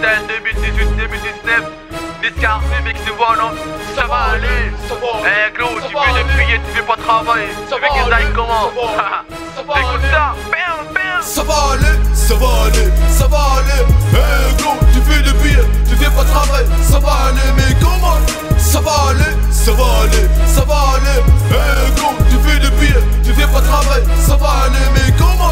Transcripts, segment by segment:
freestyle 2018-2019. Niscar, mec, tu vois, non? Ça va aller. Eh gros, tu fais des billets, tu fais pas travailler. Tu veux qu'ils aillent comment? Écoute ça, bam, bam. Ça va aller, ça va aller, ça va aller. Eh gros, tu fais des billets, tu fais pas travailler. Ça va aller, mais comment? Ça va aller, ça va aller, ça va aller. Eh gros, tu fais des billets, tu fais pas travailler. Ça va aller, mais comment?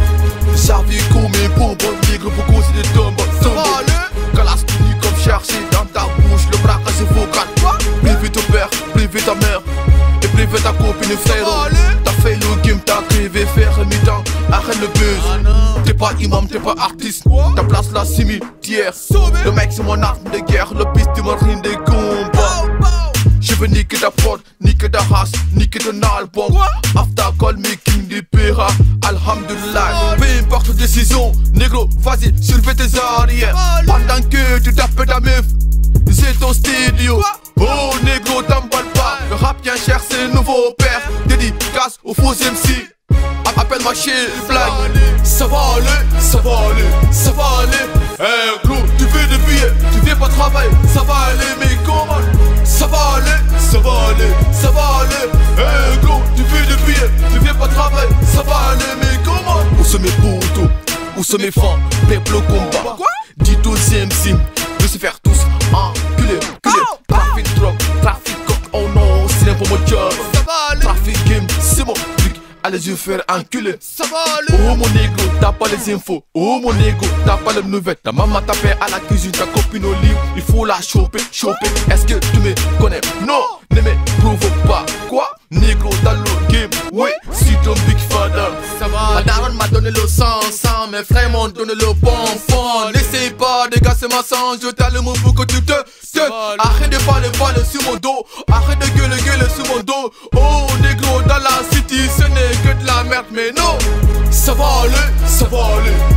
J'arrive comme mes bonbons, nègre, beaucoup c'est des tombes. Ça va aller. Kalastini comme chercher dans ta bouche, le braquage est vocal. Privé ton père, privé ta mère, et privé ta copine et frère. T'as fait le game, t'as créé faire un mi-temps. Arrête le buzz. T'es pas imam, t'es pas artiste. Ta place là, cimetière. Le mec c'est mon arme de guerre, le piste de marine des combats. Je veux niquer ta prod, niquer ta race, niquer ton album. After call me king du Péra, alhamdulillah. Peu importe décision, négro, vas-y, soulève tes arrières. Pendant que tu tapes ta meuf, c'est ton studio. Oh négro, t'emballes pas, le rap bien cher, c'est le nouveau père. Dédicace au faux MC, appelle-moi chez Black. Ça va aller, ça va aller, ça va aller. Eh gros, tu fais des billets, tu viens pas travailler. Ça va aller, mais comment? Ça va aller, ça va aller, ça va aller. Eh gros, tu fais des billets, tu viens pas travailler. Ça va aller, mais comment? Où sont mes potos, où sont mes fans, peuple au combat. Dis aux MC, de se faire tous enculer, enculer. Trafic drop, trafic coke, oh non, c'est pour mon job. Trafic game, c'est mon truc. Allez je faire enculer. Ça va aller. Oh mon ego, t'as pas les infos. Oh mon ego, t'as pas les nouvelles. Ta maman t'a fait à la cuisine, ta copine au lit. Il faut la choper, choper. Est-ce que tu me connais? Non, ne me provoque pas. Quoi? Négro dans le game. Oui, si ton big father. Ça va. Ma daronne m'a donné le sang, mes frères m'ont donné le bonbon. N'essaye pas de casser ma sang, je t'allume pour que tu te. Arrête de parler sur mon dos. Arrête de gueuler sur mon dos. Oh négro dans la city, ce n'est que de la merde, mais non. Ça va aller, ça va aller,